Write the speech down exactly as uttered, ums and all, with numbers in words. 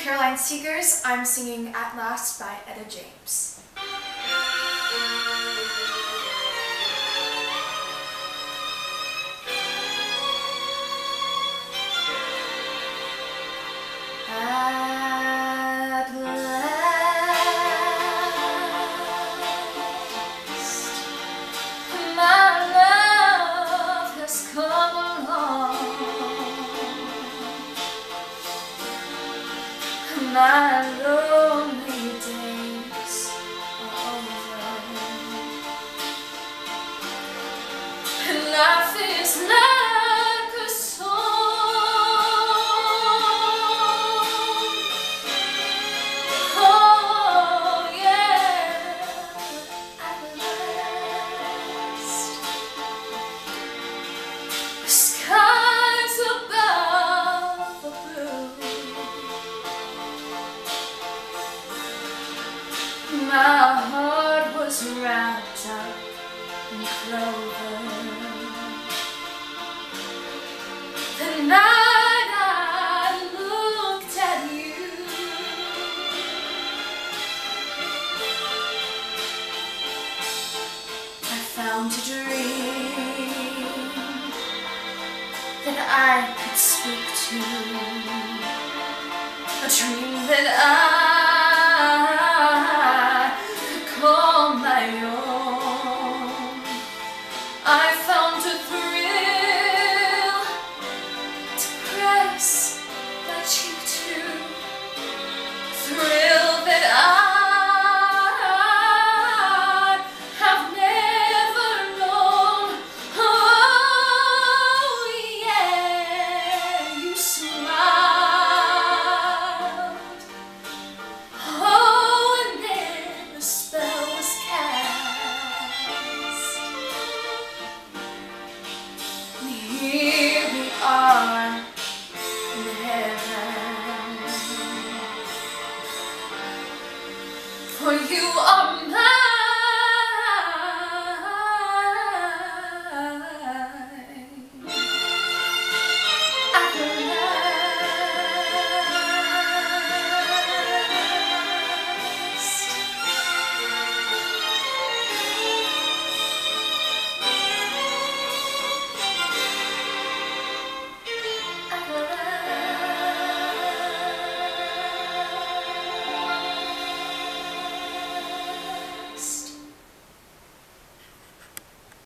Caroline Segars. I'm singing At Last by Etta James. At last, my love has come along. My lonely days are over, and life is like a song. Oh yeah, at last, the skies above are blue. My heart was wrapped up in clover. The night I looked at you, I found a dream that I could speak to, a dream that I